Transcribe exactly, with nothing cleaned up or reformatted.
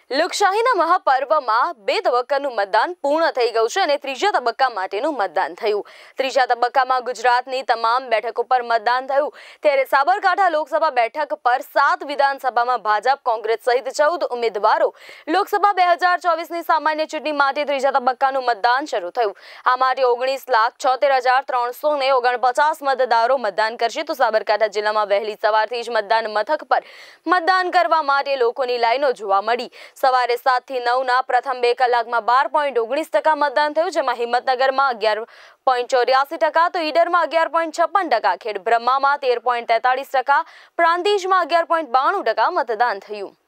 લોકશાહીના મહાપર્વમાં બે તબક્કાનું મતદાન પૂર્ણ થઈ ગયું છે અને ત્રીજા તબક્કા માટેનું મતદાન થયું. ત્રીજા તબક્કામાં ગુજરાતની તમામ બેઠકો પર મતદાન થયું. ત્યારે સાબરકાંઠા લોકસભા બેઠક પર સાત વિધાનસભામાં ભાજપ, કોંગ્રેસ સહિત ચૌદ ઉમેદવારો લોકસભા બે હજાર ચોવીસની સામાન્ય ચૂંટણી માટે ત્રીજા તબક્કાનું મતદાન શરૂ થયું. આ માટે ઓગણીસ લાખ છોતેર હજાર ત્રણસો ને ઓગણપચાસ મતદારો મતદાન કરશે. તો સાબરકાંઠા જિલ્લામાં વહેલી સવારથી જ મતદાન મથક પર મતદાન કરવા માટે લોકોની લાઈનો જોવા મળી. સવારે સાત થી નવ ના પ્રથમ બે કલાકમાં બાર પોઈન્ટ ઓગણીસ ટકા મતદાન થયું, જેમાં હિંમતનગરમાં અગિયાર પોઈન્ટ ચોર્યાસી ટકા, તો ઈડરમાં અગિયાર પોઈન્ટ છપ્પન ટકા, ખેડબ્રહ્મામાં તેર પોઈન્ટ તેતાળીસ ટકા, પ્રાંતિજમાં અગિયાર પોઈન્ટ બાણું ટકા મતદાન થયું.